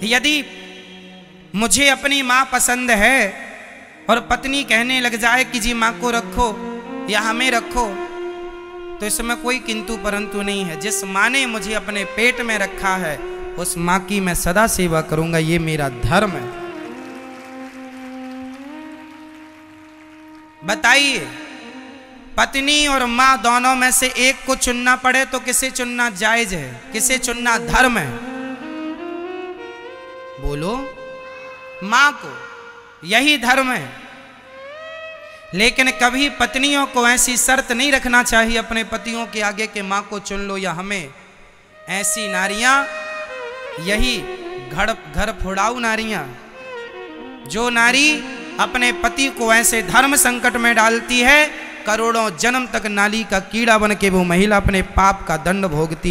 यदि मुझे अपनी माँ पसंद है और पत्नी कहने लग जाए कि जी माँ को रखो या हमें रखो, तो इसमें कोई किंतु परंतु नहीं है। जिस माँ ने मुझे अपने पेट में रखा है उस माँ की मैं सदा सेवा करूंगा, ये मेरा धर्म है। बताइए, पत्नी और माँ दोनों में से एक को चुनना पड़े तो किसे चुनना जायज है, किसे चुनना धर्म है? बोलो। माँ को, यही धर्म है। लेकिन कभी पत्नियों को ऐसी शर्त नहीं रखना चाहिए अपने पतियों के आगे कि माँ को चुन लो या हमें। ऐसी नारियां, यही घर फोड़ाऊ नारियां, जो नारी अपने पति को ऐसे धर्म संकट में डालती है, करोड़ों जन्म तक नाली का कीड़ा बन के वो महिला अपने पाप का दंड भोगती